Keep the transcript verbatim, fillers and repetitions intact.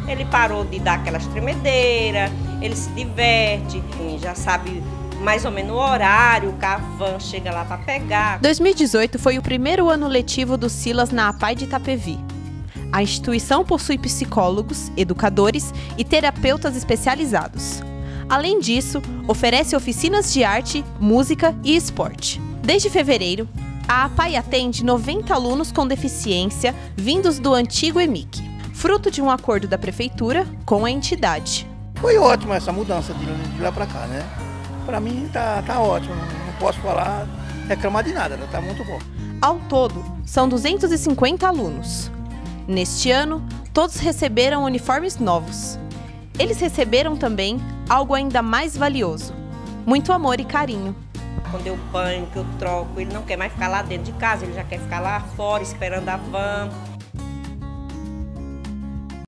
ele parou de dar aquelas tremedeiras, ele se diverte, já sabe mais ou menos o horário, que a van chega lá para pegar. dois mil e dezoito foi o primeiro ano letivo do Silas na APAE de Itapevi. A instituição possui psicólogos, educadores e terapeutas especializados. Além disso, oferece oficinas de arte, música e esporte. Desde fevereiro, a APAE atende noventa alunos com deficiência vindos do antigo E M I C, fruto de um acordo da prefeitura com a entidade. Foi ótimo essa mudança de, de lá para cá, né? Para mim tá, tá ótimo, não posso falar, reclamar de nada, né? Tá muito bom. Ao todo, são duzentos e cinquenta alunos. Neste ano, todos receberam uniformes novos. Eles receberam também algo ainda mais valioso: muito amor e carinho. Quando eu banho, que eu troco, ele não quer mais ficar lá dentro de casa, ele já quer ficar lá fora esperando a van.